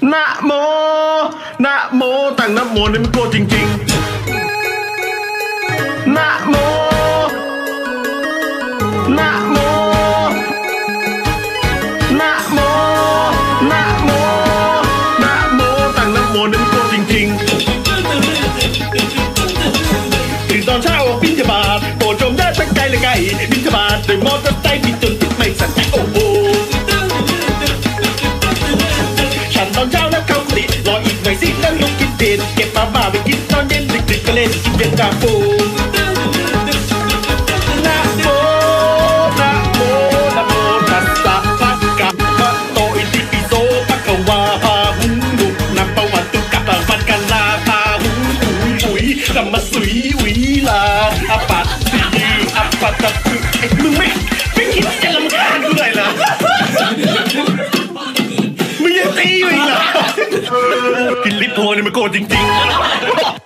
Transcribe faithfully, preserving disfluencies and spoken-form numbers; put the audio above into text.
นะโมนะโมตั้งนะโมนี่มันโกรธจริงๆนะโมนะโมนะโมนะโมนะโมตั้งนะโมนี่มันโกรธจริงๆตื่นตอนเช้าออกบิณฑบาตโปรดจงได้ตั้งใจเลยไงบิณฑบาตโดยมอเตอร์ไซค์บินจนติดไม่สั่นใจโอ้โหฉันตอนเช้าแล้วเข้ากุฏิรออีกหน่อยสิแล้วลุกกินเด่นเก็บมาบ้าไปกินตอนเย็นดึกๆก็เล่นกินเย็นกาโฟนะโมนะโมนะโมตัสสะภะคะวะโตอิติปิโสภะคะวะหุงลุกนับประวัติกับปันกันลาพาหุงหุยหุยกำมาสุยหุยลาอปัตติอปัตตะคือไอ้มึงไม่ไม่คิดจะรำคาญกูเลยเหรอมึงยังตีอยู่อีกเหรอกินลิปโทนี่มันโกรธจริงๆ